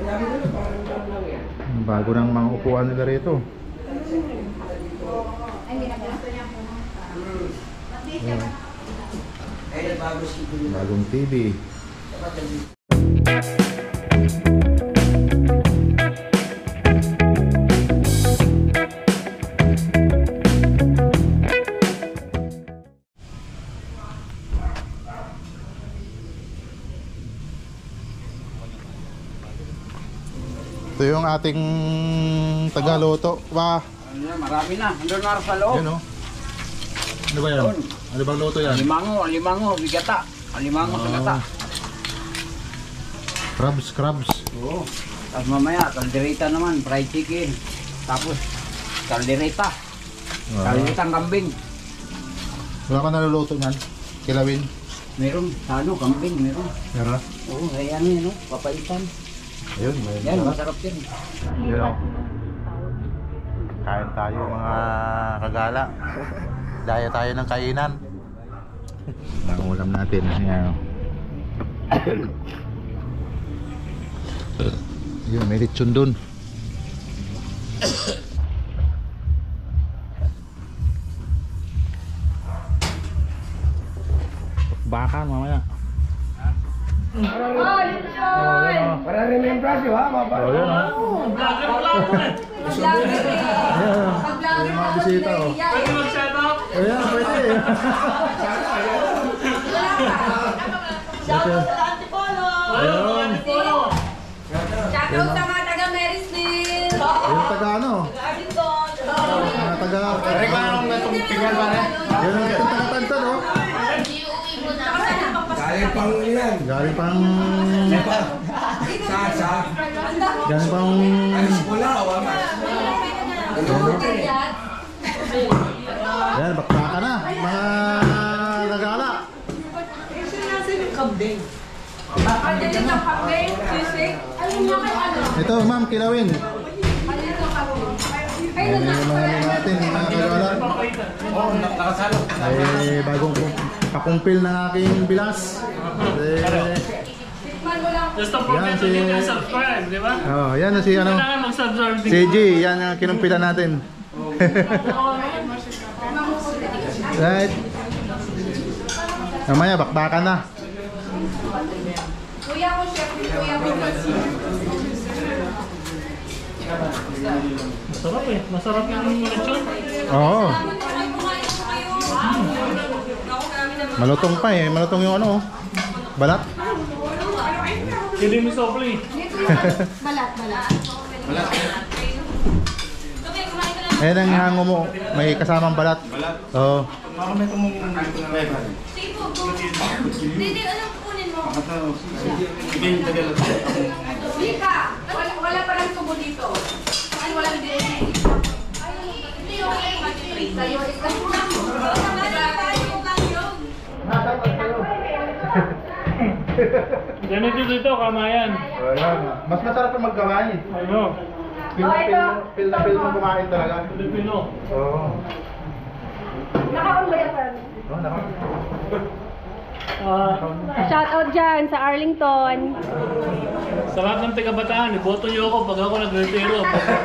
Bago ng mga upuan nila rito. Bagong TV. Ito yung ating tagaluto. Wah. Marami na. Andun na sa loob. Yan o. Ano ba yan? Ano bang luto yan? Alimango, bigata. Alimango sa gata. Crabs. Oo. Tapos mamaya, kaldereta naman, fried chicken. Tapos, kaldereta. Kalderetang kambing. Wala ka naluluto niyan? Kilawin? Meron, kambing, meron. Meron? Oo, kaya ano yun, papaitan. Ayun, Yan, masarap yan. Yun o. Kain tayo mga kagala. Daya tayo ng kainan. Ang ulam natin. Ayan. Yun, may lechon dun. Bakan mamaya. Oh, lechon! Para remembrance yun ha, mapa. Oh, yun ha. Pag-vlogger mga bisita o. Pwede mag-shoutout? Ayan, pwede. Shoutout sa Antipolo! Ayun. Shoutout sa mga taga Marysville! Yung taga ano? Arlington! Mga taga... Reklamong na itong tingnan ba na? Yan ang ating taga-tanta no? Galing pang yan. Galing pang... Sa. Galing pang... Alis ko lang, awama. Yan, bakbaka na. Mga nagala. Kambing, sisig. Ayun nga kay ano? Ito, ma'am, kilawin. Ayun na Mga ano natin, mga kagala. Oo, nakasalo. Ay, bagong pakumpil ng aking bilas. Tikman mo lang. Just don't forget to hit and subscribe, di ba? Oh, yan na si ano. Kailangan mag-subscribe din. Si G, yan ang kinumpilan natin. Right. Mamaya, bakbakan na. Kuya ko, chef. Kuya ko. Masarap eh. Masarap yung lechon. Oo. Malutong pa eh. Malutong yung ano. Balat. Hindi mo softly. Balat. Ayan ang hango mo. May kasamang balat. Oo. Didi, anong kukunin mo? Mika, wala pa lang tubo dito. Ay, walang dito. Hindi, okay. Sa'yo, Ganito dito, kamayan. Ayan. Mas masarap pa magkawain. Ano? Feel na feel mo kumain talaga. Filipino. Oo. Naka-on ba yan? Oo, naka. Shout out dyan sa Arlington. Sa lahat ng taga-Bataan, iboto niyo ako pag ako nag-retiro.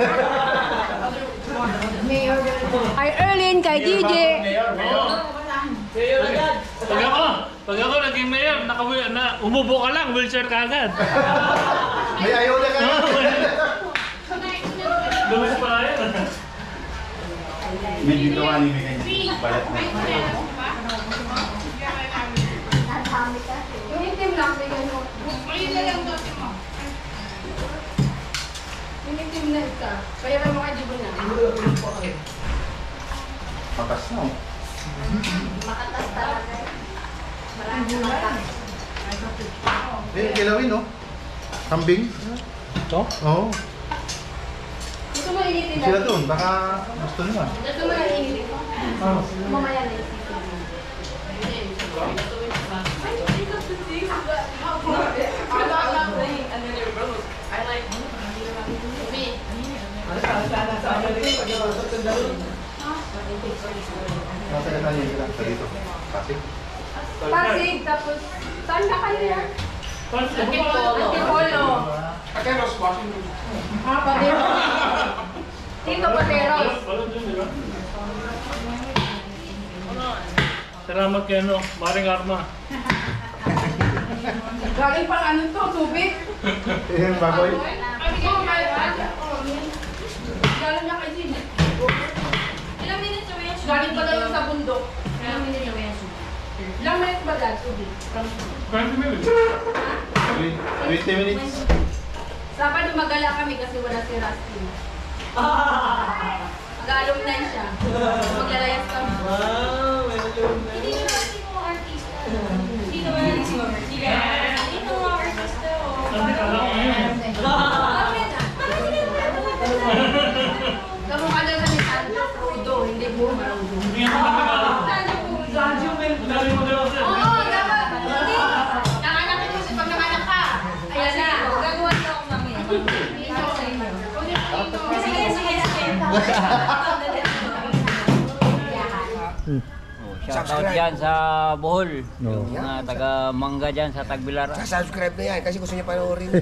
Ay, Erlin, kay DJ. Pag ako naging mayor, umubo ka lang, wheelchair ka agad. May ayaw na ka. Lumis pa yan. Medyo gawa ni balat na. Yung itim lang, may gano'n. Yung itim na isa. Kaya lang mga jibo na. Patas na. Makatas talaga. Maraming makatas. Kilawin no? Kambing? Ito? Oo. Gusto mo initin na? Sila doon, baka gusto nila. Gusto mo yung initin? Mamaya na initin. Nasa ganda niya sila. Sa dito. Pasig. Pasig, tapos saan na kayo yan? Pasig. Antipolo. Akeros pa? Paderos. Tito Paderos. Salamat kay ano, Maring Arma. Galing pang ano to, tubig. Yung baboy. Galing niya kay Jin. Ilang minutes na yan? Galing pa daw yung sa bundok. Ilang minutes na yan? Ilang minutes ba dad, tubig? 20 minutes. 20 minutes. Dapat dumagala kami kasi wala si Rusty. Mag-alumni siya. Maglalayas kami. Hindi naman si mo artista. Hindi naman si mo artista. Hindi naman artista. Hindi ka lang yun. Kamukha daw sa ni Sandro Rudo, hindi mo marudo. Hindi nga talaga. Dali mo dalawa sir. Oo, dapat. Hindi. Nanganak ko kasi pag nanganak ka. Ayan na. Gagawa na ako mamaya. Sige, sige, sige. Shoutout dyan sa Bohol. No. Yung mga taga-mangga dyan sa Tagbilaran. Subscribe na yan kasi gusto niya panoorin.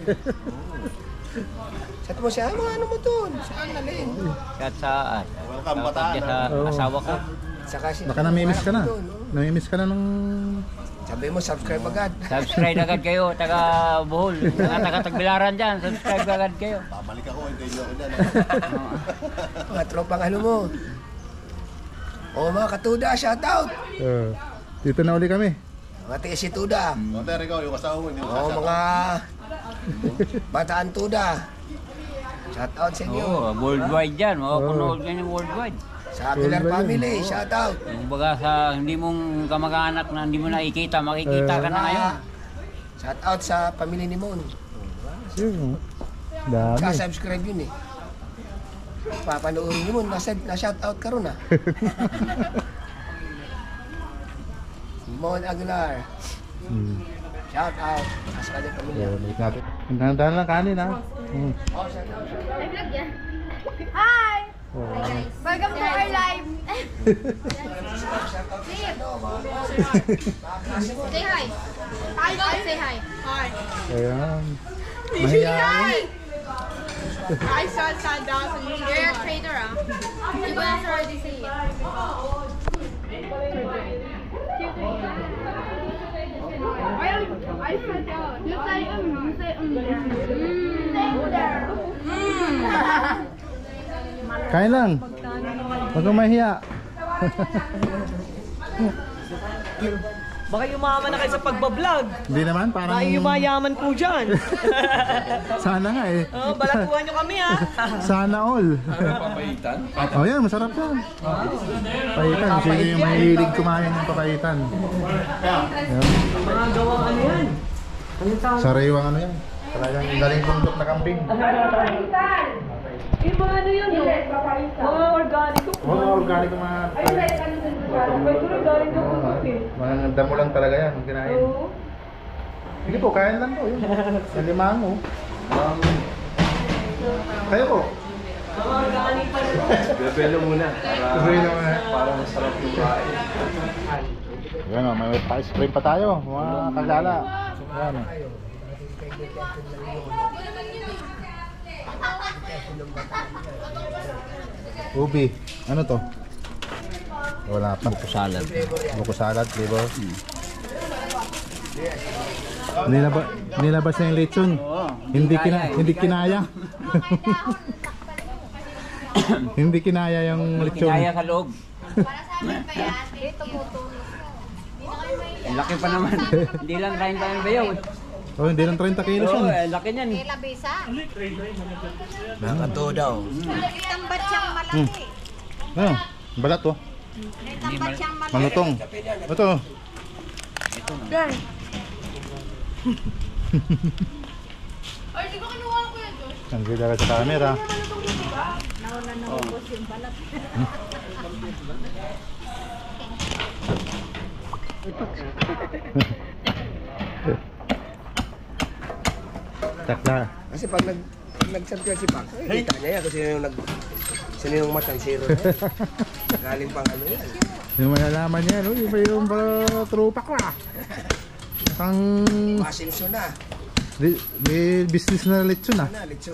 Sabi mo siya, ano mo dun? Saan nalin? At sa shoutout dyan sa asawa ko. Saka siya. Baka namimiss ka na. Dun, no? Namimiss ka na nung... Sabi mo, subscribe agad. Subscribe agad kayo, taga Bohol. Taga Tagbilaran dyan, subscribe agad kayo. Babalik ako, hintayin niyo ako dyan. Mga tropang ano mo. O mga katuda, shoutout. Dito na uli kami. Mga tiga si Tuda. O, Ter, ikaw, yung kasama mo, hindi mo O mga bataan Tuda. Shoutout sa inyo. Oo, worldwide dyan. Makakunood kayo ng worldwide. Sa Aguilar family, shoutout. Yung baga sa hindi mong kamag-anak na hindi mo nakikita, makikita ka na ngayon. Shoutout sa pamilya ni Mon. Dami. Ka-subscribe yun eh. Papanoorin ni Mon, na-shoutout ka ron ah. Mon Aguilar. Shoutout. Sa kanyang pamilya. Balik natin. Dahan-dahan lang kanin ha. Hi! Welcome to our live. Say hi. Hi, say hi. Hi. Ayan. Mahiyain. I saw Sandas and you're a traitor, ah. You guys already say it. I said that. You say you say Kain lang. Huwag kang mahiya. Baka yumaman na kayo sa pagbablog. Hindi naman, parang... Baka yumayaman po dyan. Sana nga eh. Oh, balatuan nyo kami ha. Sana all. Papaitan? Oh yan, masarap yan. Papayitan. Sino yung mahilig kumain ng papayitan? Mga gawang ano yan. Anong tawag? Sariwang ano yan. Talagang galing bundok na kambing. Eh, mga ano yan, no? Mga organiko po. Mga organic mga... Pwede rin galing na po eh. Mga damo lang talaga yan. Ang kinain. Sige po, kain lang po. Yun. Sa limango. Kayo po. Mga organic pa rin. Bebelo muna. Bebelo muna. Para masarap yung kain. Yan o, may ice cream pa tayo. Mga kagala. Yan o. Ubi. Ano to? Wala pa. Buko salad. Buko salad, flavor. Nilabas na yung lechon. Hindi kinaya. Hindi kinaya yung lechon. Kinaya sa loob. Laki pa naman. Hindi lang 30 ba yun? Oh, hindi lang 30 kilos Oo, yun. laki niyan. Mga katuda o. Tambat siyang malaki. Ano? Balat to. Tambat siyang malaki. Malutong. Ito. Ay, di ko kinuha ko yan, Josh. Ang gila sa camera. Takla. Kasi pag nag-subscribe si Pac, kita niya yan kasi sino yung matang zero na yan. Galing pang ano yan. Yung malalaman niya, no? Yung tropa ko ah. Ang... Pasilso na. May business na lechon ah. Lechon.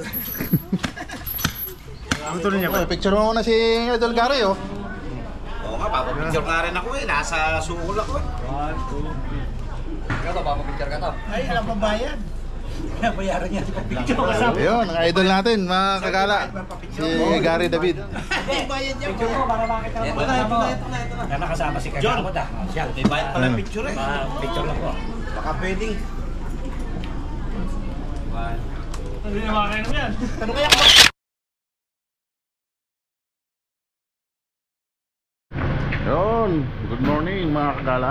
Oh, picture mo muna si Idol Gary oh. Oo nga, papapicture nga rin ako eh. Nasa sukol ako eh. 1, 2, 3. Ito, papapicture ka to. Ay, alam pa bayad. Bayaran niya. Picture ka sa. Ayun, ang idol natin, mga kagala. Si Gary David. Bayad niya. Picture mo, para makita mo. Ito na. Nakasama si Kagala mo da. Siya, may bayad pala yung picture eh. Picture lang po. Baka pwedeng. Hindi na makakainom yan. Ano kaya ako? Yun, good morning mga kagala.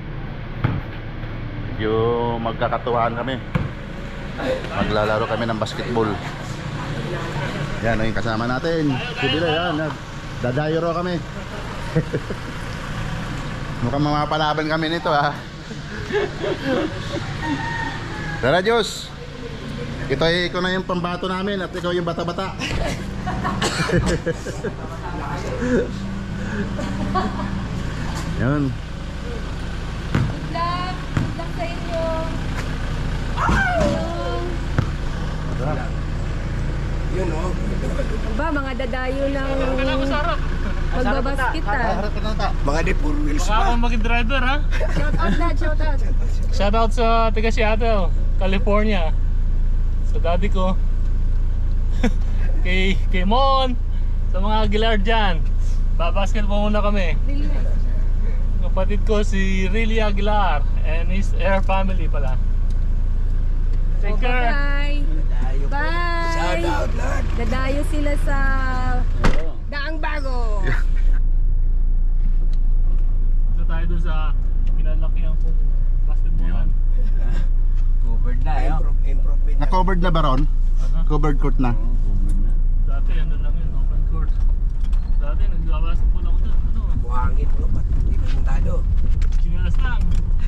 Yung magkakatuwaan kami. Maglalaro kami ng basketball. Yan, yung kasama natin. Sibila yan, dadayo raw kami. Mukhang mamapalaban kami nito ha. Tara Diyos, ikaw na yung pambato namin at ikaw yung bata-bata. Yun. Good luck. Good luck sa inyo. Yun oh. Ba, mga dadayo lang magbabasket Mga di 4 wheels Baka pa. akong maging driver ha. Shout out na, shout out. Shout out sa taga Seattle, California. Sa daddy ko. kay Mon. Sa mga Aguilar dyan. Babasket po muna kami. Kapatid ko si Riley Aguilar and his air family pala. Take care. Bye. Bye. Shout out lahat. Dadayo sila sa Daang Bago. Ito tayo dun sa pinalakihan kong basketballan. Covered na yun. Improvement. Na-covered na ba ron? Covered court na. Dati ano lang yun, open court. Dati nagbabasketball ako dun. Ano? Buhangin mo ba? Hindi puntado. Sinilas lang.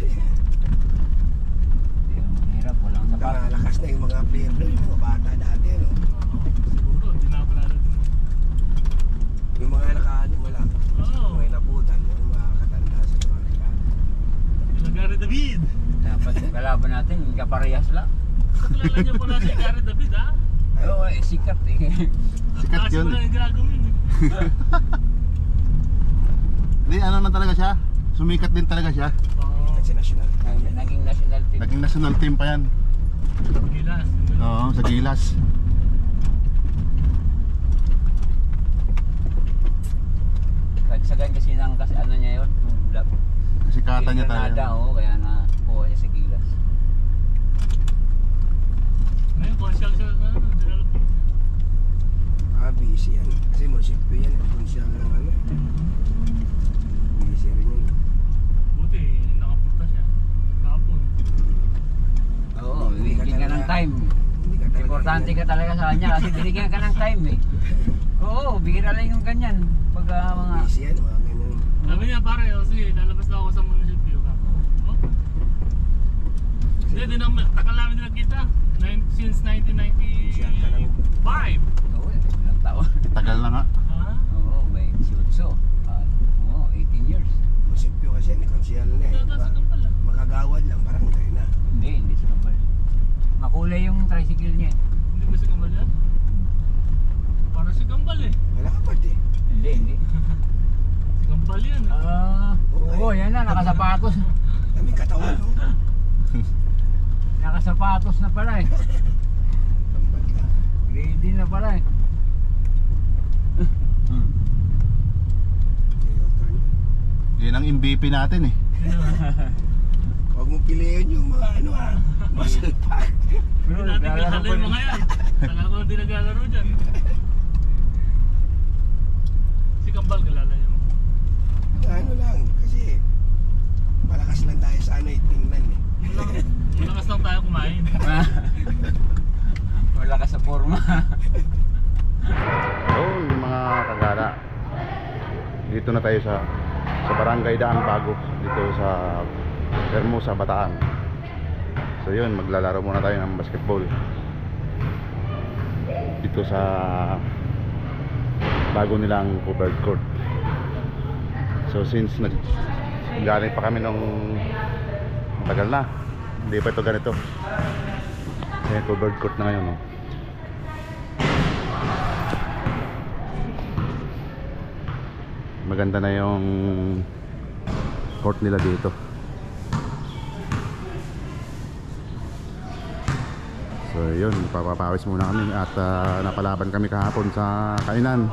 Hirap, walang sapat. Nakalakas na yung mga player doon, yung mga bata dati, no? Siguro, di na pala natin. Yung mga nakaano, wala. Oo. Mga inabutan, yung mga katanda sa mga nakaano. Yung Gary David. Dapat yung kalaban natin, yung kaparehas lang. Kilala niyo po na si Gary David ha? Oo, sikat eh. Sikat Kasi yun. wala yung gagawin eh. Hindi, ano na talaga siya? Sumikat din talaga siya. Oo. Kasi national. Naging national team. Naging national team pa yan. Gilas. Oo, sa Gilas. Sagsagan kasi ng kasi ano niya yun. Kasi kata niya Granada, talaga. oo, kaya na kuha niya sa Gilas. Ngayon, consyal siya na development. Busy yan. Kasi munisipyo yan. Konsyal ng ano. Busy rin yan. Buti, nakapunta siya. Kapon. Oo, bibigyan ka ng time. Hindi ka talaga. Importante ka talaga sa kanya kasi binigyan ka ng time eh. Oo, bihira lang yung ganyan. Pag mga... Busy yan, mga ganyan. Sabi niya pare, kasi lalabas na ako sa munisipyo. Oh? Hindi, tagal namin din nagkita. Since 1995. Oo, ilang taon. Tagal na nga. Ha? Oo, may 18. Oo, 18 years. Munisipyo kasi, may konsyal na eh. Ito, sa Kampal ah. Makagawad lang, parang tayo na. Hindi sa Kambal. Makulay yung tricycle niya. Hindi ba si Kambal yan? Para si Kambal eh. Wala ka pati. Hindi. Si Kambal yan. Oo, yan na, nakasapatos. Kami katawan, no? Nakasapatos na pala eh. Tambal ka. Ready na pala eh. Toyota nyo. Yan ang MVP natin eh. Huwag mo piliin yung mga ano ah. Muscle pack. Hindi natin kilala yung mga yan. Tagal ko hindi naglalaro dyan. Si Kambal kilala niyo. Ano lang, kasi malakas lang tayo sa ano eh, tingnan eh. Malakas lang tayo kumain. Wala ka sa forma. Yun, mga kagala. Dito na tayo sa Barangay Daang Bago. Dito sa Hermosa, Bataan. So yun, maglalaro muna tayo ng basketball. Dito sa bago nilang covered court. So since galing pa kami nung matagal na, hindi pa ito ganito. Kaya covered court na ngayon, no? Maganda na yung court nila dito. So yun, papapawis muna kami at napalaban kami kahapon sa kainan.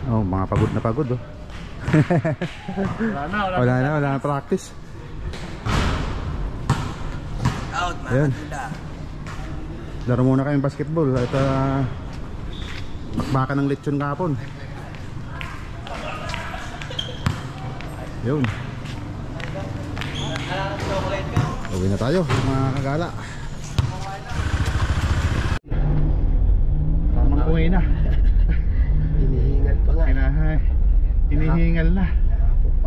Oh, mga pagod na pagod oh. Wala na practice. Out, Ayun. mga Laro muna kayong basketball at bakbakan ng lechon kahapon. Yun. Uwi na tayo mga kagala. Tamang uwi na. Hinihingal pa nga. Hinihingal na. Ako pa.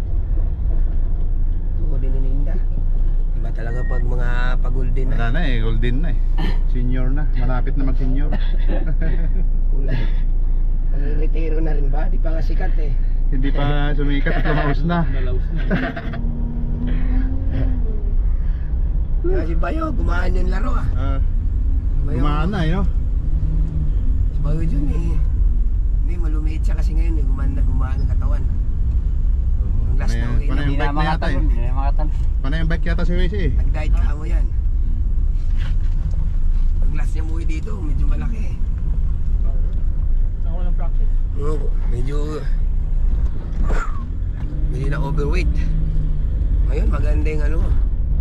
Ito din ininda. Iba talaga pag mga pag-golden na. Wala na eh, golden na eh. Senior na, malapit na mag-senior. Kulay. Pag-retiro na rin ba? Di pa nga sikat eh. Hindi pa sumikat at lumaos na. Si Bayo, gumaan yung laro ah. Bayo, Gumaan na eh no? Si Bayo dyan eh. Hindi, malumiit siya kasi ngayon eh. Gumaan ang katawan. Ang last na uwi Panay na. yung bike na yata eh. Panay yung bike yata si Wesi eh. Nag-diet ka mo yan. Ang last niya umuwi dito, medyo malaki eh. Ako walang practice. Oo, medyo na overweight. Ngayon, maganda yung ano.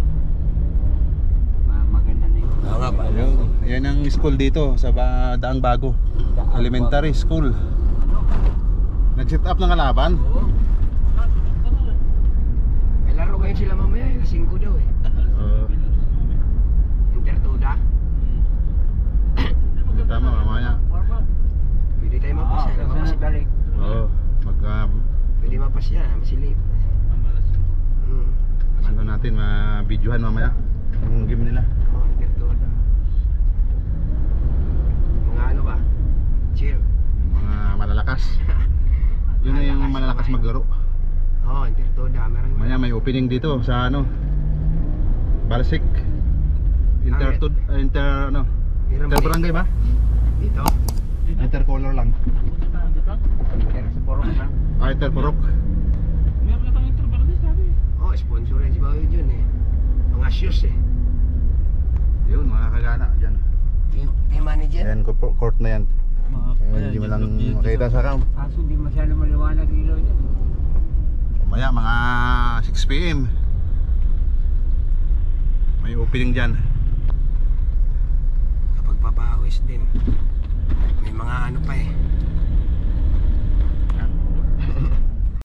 Maganda na yun. Oo nga pa. Yan ang school dito sa Daang Bago. Elementary school. Nag-set up ng kalaban. May laro ngayon sila mamaya, alas 5 daw eh. Intertuda. Tama mamaya. Pwede tayo mapasya. Balik. Oo. Pwede mapasya, masilip. Ano natin, ma-videohan mamaya yung game nila. Oh, Intertuda. Mga ano ba? Chill. Mga malalakas. Yun na yung malalakas maglaro. Oh, Intertuda. Meron Mamaya may opening dito sa ano, Barsik. Inter barangay ba? Dito. Intercolor lang. Porok na. Interporok. Meron na tayong interbarangay sabi. Oh, sponsor yan si Bayo dyan eh. Mga shoes eh. Yun mga kagana dyan. Team manager. Ayan, court na yan. Hindi mo lang makita sa cam. Kaso hindi masyado maliwanag ilaw dyan. Mamaya mga 6 PM may opening dyan. Kapag papawis din. May